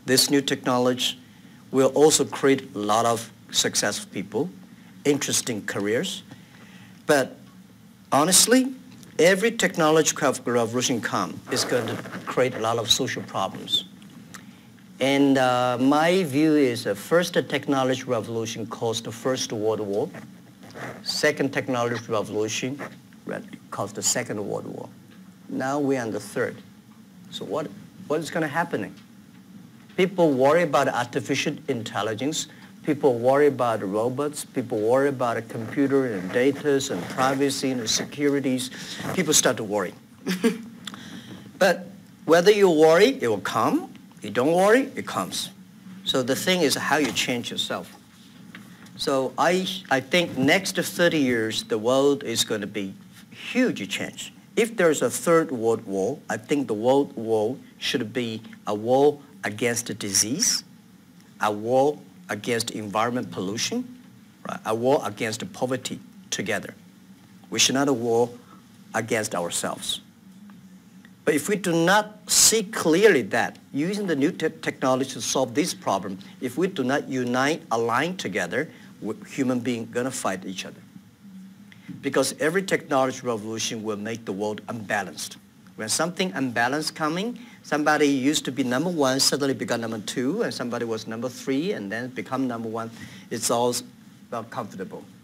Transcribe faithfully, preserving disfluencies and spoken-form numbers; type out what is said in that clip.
this new technology will also create a lot of successful people, interesting careers. But honestly, every technological revolution come is going to create a lot of social problems. And uh, my view is the first technology revolution caused the First World War. Second technology revolution caused the Second World War. Now we're on the third. So what, what is going to happen? People worry about artificial intelligence. People worry about robots. People worry about a computer and data and privacy and securities. People start to worry. But whether you worry, it will come. You don't worry, it comes. So the thing is how you change yourself. So I, I think next thirty years, the world is going to be huge change. If there's a third world war, I think the world war should be a war against disease, a war against environment pollution, right? A war against poverty together. We should not a war against ourselves. But if we do not see clearly that, using the new te technology to solve this problem, if we do not unite, align together, human beings are going to fight each other. Because every technology revolution will make the world unbalanced. When something unbalanced coming, somebody used to be number one, suddenly become number two, and somebody was number three, and then become number one. It's all not comfortable.